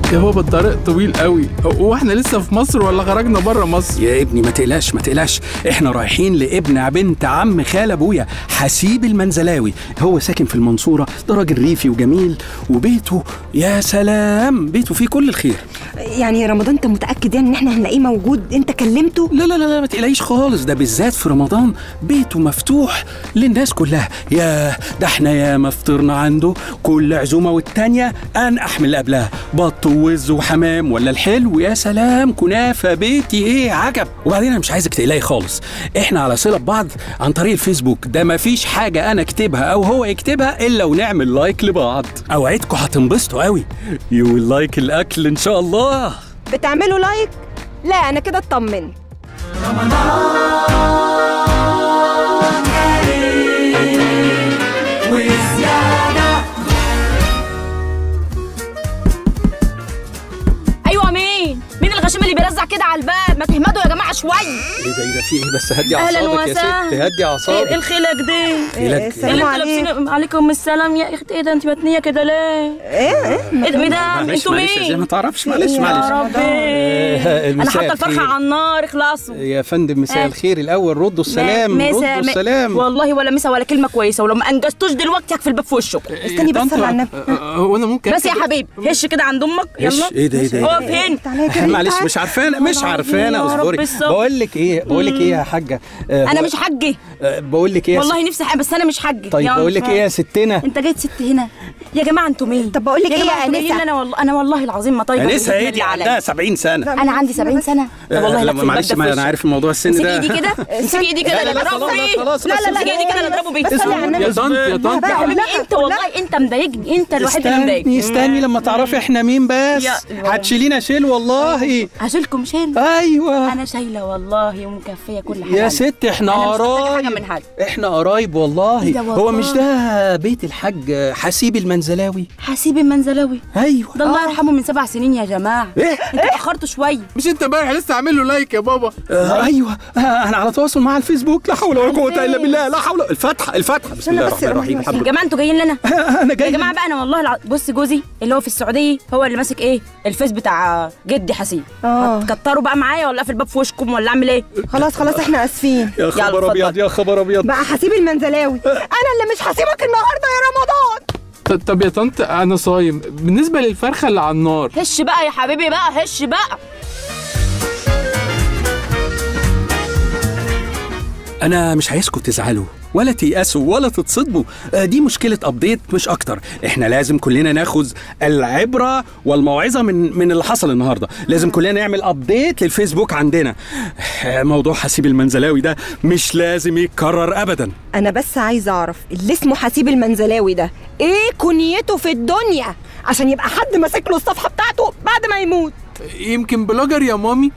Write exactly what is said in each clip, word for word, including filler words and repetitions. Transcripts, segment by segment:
يا بابا الطريق طويل قوي، هو احنا لسه في مصر ولا خرجنا بره مصر؟ يا ابني ما تقلقش ما تقلقش، احنا رايحين لابن بنت عم خال ابويا حسيب المنزلاوي، هو ساكن في المنصورة، ده راجل ريفي وجميل وبيته يا سلام، بيته فيه كل الخير. يعني يا رمضان انت متأكد يعني ان احنا هنلاقيه موجود؟ انت كلمته؟ لا لا لا ما تقلقيش خالص، ده بالذات في رمضان بيته مفتوح للناس كلها. يا ده احنا يا ما فطرنا عنده كل عزومة والتانية انقح من اللي قبلها، بط ووز وحمام ولا الحلو يا سلام، كنافة بيتي ايه عجب. وبعدين انا مش عايزك تقلقي خالص، احنا على صلة ببعض عن طريق الفيسبوك، ده مفيش حاجة انا اكتبها او هو يكتبها الا ونعمل لايك لبعض. اوعدكم هتنبسطوا قوي، يو لايك الاكل ان شاء الله. بتعملوا لايك؟ لا انا كده اطمنت. ايوه مين؟ مين الغشيم اللي بيرزع كده على الباب؟ ما تهمدوا يا جماعه شويه. ايه ده ايه ده في ايه بس؟ هدي أهلاً اعصابك يا وسهلاً. ست، هدي اعصابك. ايه الخيلك دي؟ خيلك إيه اللي السلام انتوا لابسين؟ عليكم السلام يا اختي. ايه ده انت متنيه كده ليه؟ ايه ايه ايه ده؟ ايه ده؟ معلش انتوا معلش زي مين؟ ما تعرفش، معلش يا معلش. ربي آه، انا المساء حاطه الفرخه الخير. على النار، اخلصوا يا فندم مساء آه. الخير الاول، ردوا السلام مسا- ردوا م- السلام. والله ولا مسا ولا كلمه كويسه، ولو ما انجزتوش دلوقتي هقفل الباب في وشكم. استني بس على النبي. هو انا ممكن بس يا حبيبي هش كده عند امك هش؟ يلا. ايه ده ايه ده؟ اقف هنا. تعالى كده. معلش مش عارفانا مش يا عارفانا رب اصبري. الصبر. بقول لك ايه بقول لك ايه يا حاجه، آه، انا بقول- مش حجي آه، بقول لك ايه يا والله نفسي حاجة، بس انا مش حجي. طيب بقول لك ايه يا ستنا، انت جاي ست هنا يا جماعه؟ انتوا مين؟ طب بقول لك ايه جماعة يا انتوا جايين انسه؟ لي انا والله انا والله العظيم ما طايقه. انسه ايه دي عندها سبعين سنه. انا عندي سبعين سنه. طب والله لا لا معلش ما انا عارف الموضوع السن سيب ده. ايدي كده سيب ايدي كده لا، لا، اللي خلاص، اضربه بيه. خلاص، لا بس لا لا سيب ايدي كده اللي اضربه بيه. بس اسمع يا مني. يا طنط يا طنط يا حبيبي انت والله انت مضايقني، انت الوحيد اللي مضايقني. استني استني لما تعرفي احنا مين بس. يا- هتشيلينا شيل والله. هشيلكم شيل. ايوه انا شايله والله ومكفيه كل حاجه. يا ست احنا أنا مش محتاجة قرايب، حاجة من حد. احنا قرايب والله. إيه ده والله؟ هو مش ده بيت الحاج حسيب المنزلاوي؟ حسيب المنزلاوي ايوه ده الله يرحمه من سبع سنين يا جماعه. ايه انتوا اتاخرتوا شويه. مش انت امبارح لسه عامل له لايك يا بابا؟ آه ايوه آه انا على تواصل مع الفيسبوك، لا حول ولا قوه الا بالله، لا حول. الفتحه الفتحه بسم الله الرحمن الرحيم. يا الحمد جماعه انتوا جايين لنا انا جاي يا جماعه بقى. انا والله الع... بص جوزي اللي هو في السعوديه هو اللي ماسك ايه الفيس بتاع جدي حسيب. اه هتكتروا بقى معايا ولا اقفل الباب في وشكم ولا اعمل ايه؟ خلاص خلاص احنا اسفين. يا يلا خبر اتفضل. ابيض يا خبر ابيض. بقى حسيب المنزلاوي انا اللي مش هسيبك النهارده يا رمضان. ط- طب يا طنط انا صايم، بالنسبه للفرخه اللي على النار هش بقى يا حبيبي بقى هش بقى. انا مش عايزكم تزعلوا ولا تيأسوا ولا تتصدموا، آه، دي مشكلة أبديت مش أكتر. إحنا لازم كلنا ناخذ العبرة والموعظة من من اللي حصل النهاردة، لازم كلنا نعمل أبديت للفيسبوك عندنا. آه، موضوع حسيب المنزلاوي ده مش لازم يتكرر أبدا. انا بس عايزه اعرف اللي اسمه حسيب المنزلاوي ده ايه كنيته في الدنيا عشان يبقى حد ماسك له الصفحه بتاعته بعد ما يموت. يمكن بلوجر يا مامي.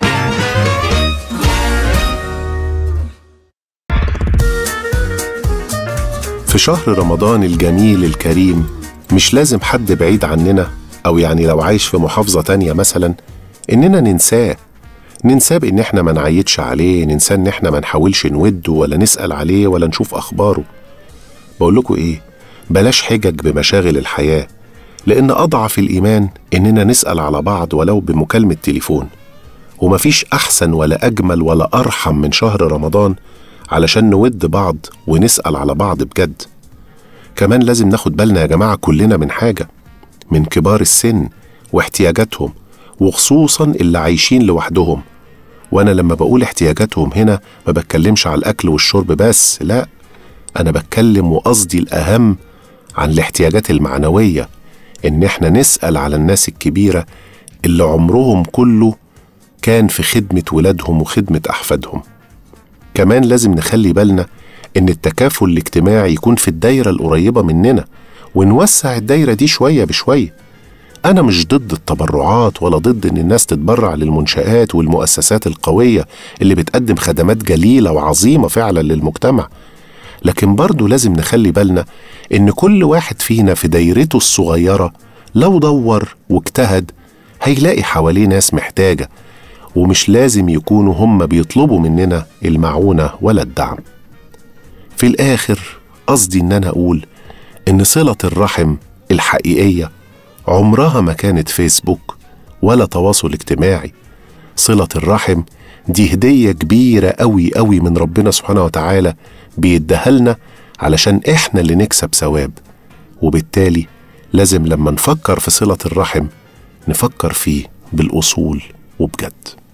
في شهر رمضان الجميل الكريم مش لازم حد بعيد عننا، أو يعني لو عايش في محافظة تانية مثلا، إننا ننساه ننساه بإن إحنا ما نعيدش عليه، ننساه إن إحنا ما نحاولش نوده ولا نسأل عليه ولا نشوف أخباره. بقول لكم إيه، بلاش حجج بمشاغل الحياة، لأن أضعف الإيمان إننا نسأل على بعض ولو بمكالمة تليفون. ومفيش أحسن ولا أجمل ولا أرحم من شهر رمضان علشان نود بعض ونسأل على بعض بجد. كمان لازم ناخد بالنا يا جماعة كلنا من حاجة، من كبار السن واحتياجاتهم، وخصوصا اللي عايشين لوحدهم. وأنا لما بقول احتياجاتهم هنا ما بتكلمش على الأكل والشرب بس، لا، أنا بتكلم وقصدي الأهم عن الاحتياجات المعنوية، إن احنا نسأل على الناس الكبيرة اللي عمرهم كله كان في خدمة ولادهم وخدمة أحفادهم. كمان لازم نخلي بالنا إن التكافل الاجتماعي يكون في الدايرة القريبة مننا، ونوسع الدايرة دي شوية بشوية. أنا مش ضد التبرعات ولا ضد إن الناس تتبرع للمنشآت والمؤسسات القوية اللي بتقدم خدمات جليلة وعظيمة فعلا للمجتمع، لكن برضو لازم نخلي بالنا إن كل واحد فينا في دايرته الصغيرة لو دور واجتهد هيلاقي حواليه ناس محتاجة، ومش لازم يكونوا هم بيطلبوا مننا المعونة ولا الدعم. في الآخر قصدي إن أنا أقول إن صلة الرحم الحقيقية عمرها ما كانت فيسبوك ولا تواصل اجتماعي. صلة الرحم دي هدية كبيرة قوي قوي من ربنا سبحانه وتعالى بيديها لنا علشان احنا اللي نكسب ثواب، وبالتالي لازم لما نفكر في صلة الرحم نفكر فيه بالأصول وبجد.